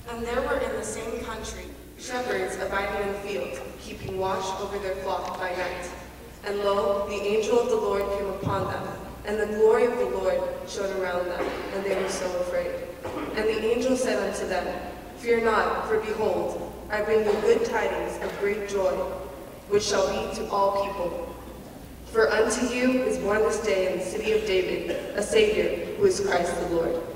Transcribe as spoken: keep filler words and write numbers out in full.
And there were in the same country shepherds abiding in the field, keeping watch over their flock by night. And lo, the angel of the Lord came upon them, and the glory of the Lord shone around them, and they were so afraid. And the angel said unto them, Fear not, for behold, I bring you good tidings of great joy, which shall be to all people. For unto you is born this day in the city of David a Savior, who is Christ the Lord.